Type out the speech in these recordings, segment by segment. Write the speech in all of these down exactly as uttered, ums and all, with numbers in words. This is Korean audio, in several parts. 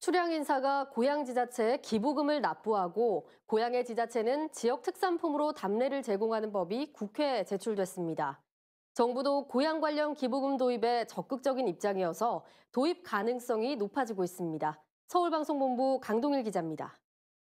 출향 인사가 고향 지자체에 기부금을 납부하고 고향의 지자체는 지역 특산품으로 답례를 제공하는 법이 국회에 제출됐습니다. 정부도 고향 관련 기부금 도입에 적극적인 입장이어서 도입 가능성이 높아지고 있습니다. 서울방송본부 강동일 기자입니다.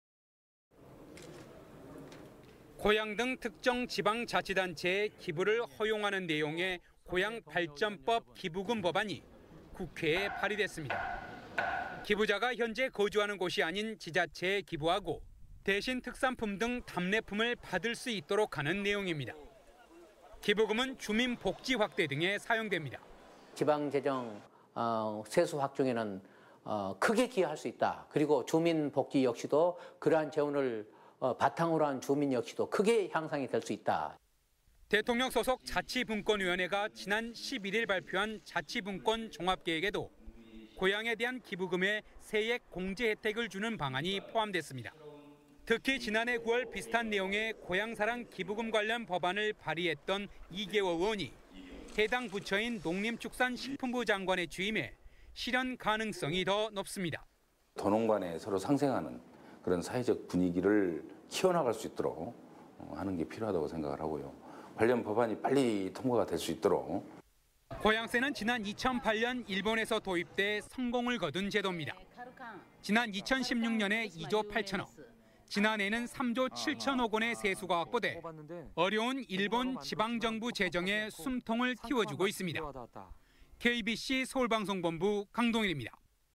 고향 등 특정 지방자치단체에 기부를 허용하는 내용의 고향발전법 기부금 법안이 국회에 발의됐습니다. 기부자가 현재 거주하는 곳이 아닌 지자체에 기부하고 대신 특산품 등 답례품을 받을 수 있도록 하는 내용입니다. 기부금은 주민복지 확대 등에 사용됩니다. 지방재정 어, 세수 확충에는 어, 크게 기여할 수 있다. 그리고 주민복지 역시도 그러한 재원을 어, 바탕으로 한 주민 역시도 크게 향상이 될 수 있다. 대통령 소속 자치분권위원회가 지난 십일 일 발표한 자치분권 종합계획에도 고향에 대한 기부금의 세액 공제 혜택을 주는 방안이 포함됐습니다. 특히 지난해 구월 비슷한 내용의 고향사랑 기부금 관련 법안을 발의했던 이계호 의원이 해당 부처인 농림축산식품부 장관에 취임해 실현 가능성이 더 높습니다. 도농 간에 서로 상생하는 그런 사회적 분위기를 키워나갈 수 있도록 하는 게 필요하다고 생각을 하고요. 관련 법안이 빨리 통과가 될 수 있도록. 고향세는 지난 이천팔 년 일본에서 도입돼 성공을 거둔 제도입니다. 지난 이천십육 년에 이조 팔천억, 지난해에는 삼조 칠천억 원의 세수가 확보돼 어려운 일본 지방정부 재정에 숨통을 틔워주고 있습니다. 케이비씨 서울방송본부 강동일입니다.